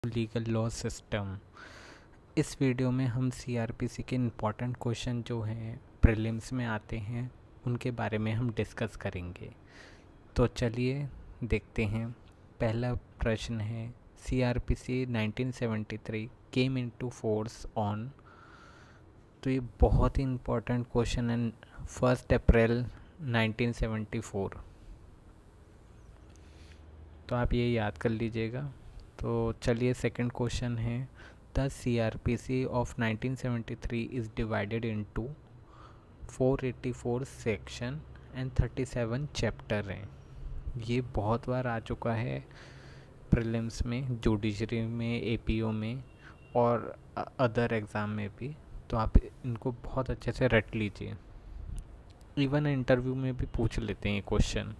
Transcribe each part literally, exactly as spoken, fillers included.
Legal law system. इस video में हम सीआरपीसी के इम्पॉर्टेंट क्वेश्चन जो हैं प्रीलिम्स में आते हैं उनके बारे में हम डिस्कस करेंगे। तो चलिए देखते हैं। पहला प्रश्न है, CrPC nineteen seventy three came into force on. तो ये बहुत ही इम्पोर्टेंट क्वेश्चन है। First April nineteen seventy four. तो आप ये याद कर लीजिएगा। तो चलिए सेकंड क्वेश्चन है, the CrPC of nineteen seventy three is divided into four eighty four section and thirty seven chapter हैं। ये बहुत बार आ चुका है प्रीलिम्स में, जुडिशरी में, एपीओ में और अदर एग्ज़ाम में भी। तो आप इनको बहुत अच्छे से रट लीजिए। इवन इंटरव्यू में भी पूछ लेते हैं ये क्वेश्चन।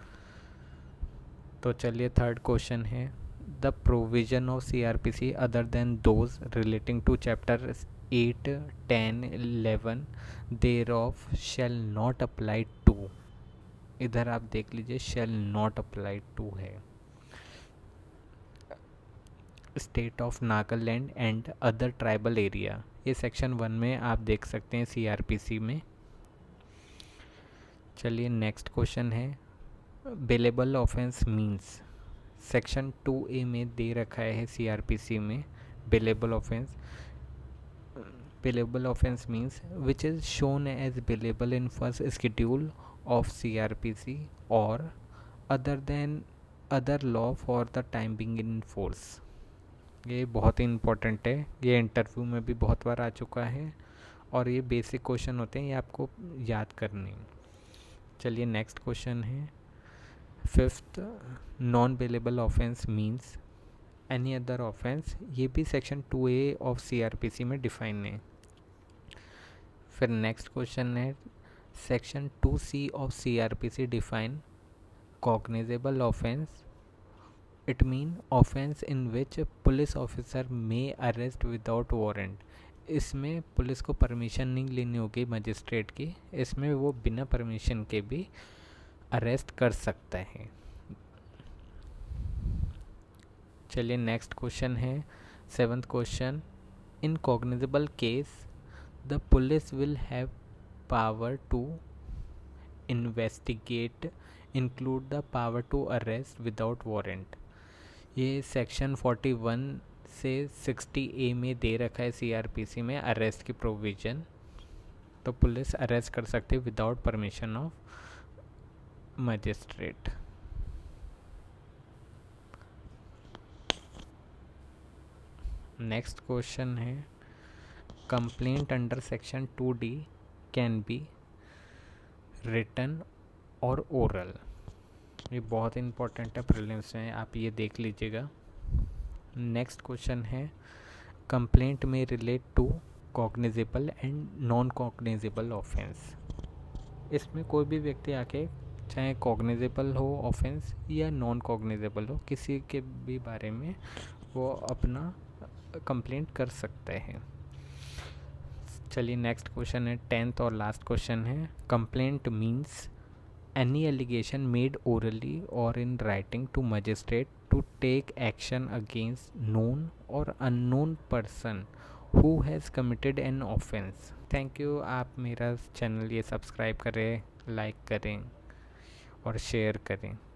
तो चलिए थर्ड क्वेश्चन है, the provision of CrPC other than those relating to chapter eight ten eleven thereof shall not apply to. इधर आप देख लीजिए, शेल नॉट अप्लाई टू है। State of Nagaland and other tribal area, ये section one में आप देख सकते हैं सीआरपीसी में। चलिए नेक्स्ट क्वेश्चन है, bailable offence means. Section two A में दे रखा है सीआरपीसी में bailable offence. Bailable offence means which is shown as bailable in first schedule of CrPC और other than other law for the time being in force. ये बहुत ही important है। ये इंटरव्यू में भी बहुत बार आ चुका है और ये बेसिक क्वेश्चन होते हैं, ये आपको याद करने। चलिए नेक्स्ट क्वेश्चन है, fifth, non bailable offence means any other offence. ये भी section two A of CrPC में डिफाइन है। फिर नेक्स्ट क्वेश्चन है, section two C of CrPC define cognizable offence. It mean offence in which police officer may arrest without warrant. इसमें police को permission नहीं लेनी होगी मजिस्ट्रेट की, इसमें वो बिना परमिशन के भी अरेस्ट कर सकता है। चलिए नेक्स्ट क्वेश्चन है, seventh question, in cognizable case the police will have power to investigate include the power to arrest without warrant. ये सेक्शन फोर्टी वन से सिक्सटी ए में दे रखा है सीआरपीसी में अरेस्ट की प्रोविज़न। तो पुलिस अरेस्ट कर सकती है without permission of magistrate. Next question है, complaint under section two D can be written or oral. ये बहुत इंपॉर्टेंट है प्रीलिम्स में, आप ये देख लीजिएगा। नेक्स्ट क्वेश्चन है, कंप्लेंट में relate to cognizable and non cognizable offence. इसमें कोई भी व्यक्ति आके चाहे कॉग्निजेबल हो ऑफेंस या नॉन कॉग्निजेबल हो, किसी के भी बारे में वो अपना कंप्लेंट कर सकते हैं। चलिए नेक्स्ट क्वेश्चन है, टेंथ और लास्ट क्वेश्चन है, complaint means any allegation made orally or in writing to magistrate to take action against known or unknown person who has committed an offense। Thank you. आप मेरा channel ये subscribe करें, like करें और share करें।